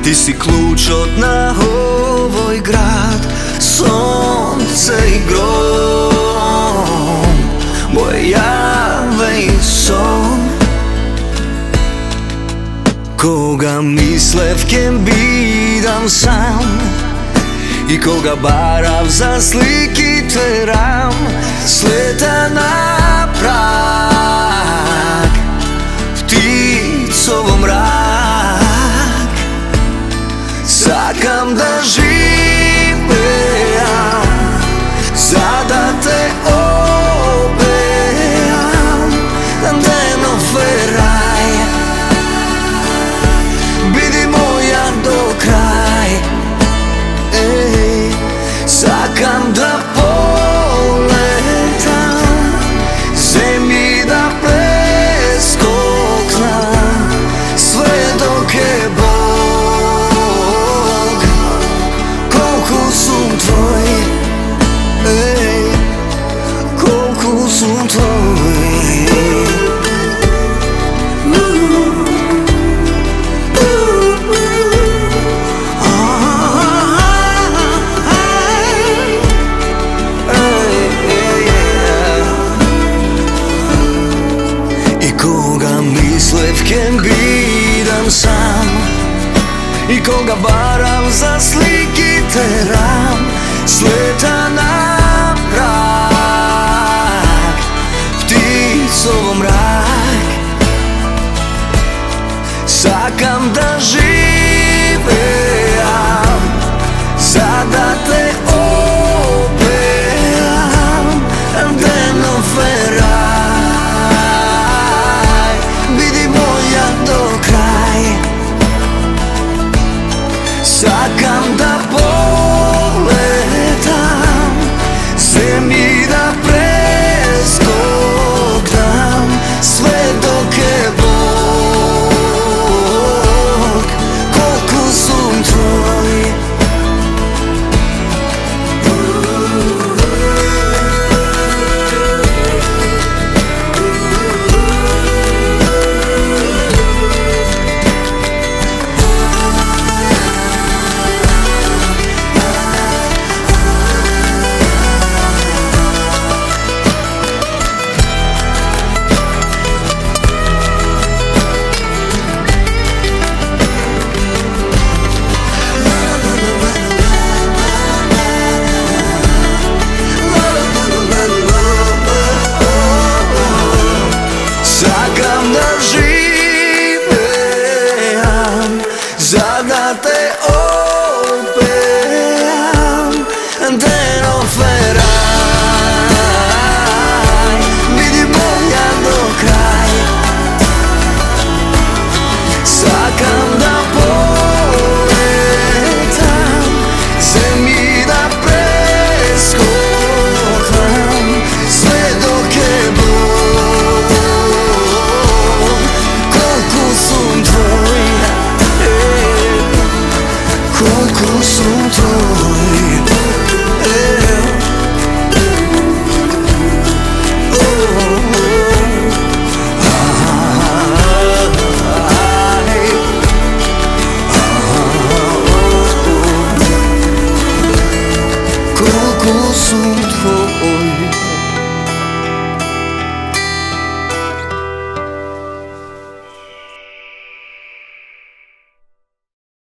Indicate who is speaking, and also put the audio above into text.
Speaker 1: Ti si ključ od na ovoj grad, sonce i grom, moje jave i son. Koga myslevkem bídam sám i koga bárav za sliky terám, sleta na prák pticovo mrák. Sakam da živejam da te obejam Dennoferaj, bidi moja do kraj. Sakam da poletam zemlji, da preskoknem sve dok je Bog. Koliko sam tvoj, koliko sam tvoj. Myslevkem bídam sám i koga báram za sliky terám, sleta na prák pticovo mrák. Sakam da živejam da te obejam Dennoferaj, sakam da poletam zemlji, da preskoknem sve dok je Bog. Koliko sam tvoj. Sakam da živejam da te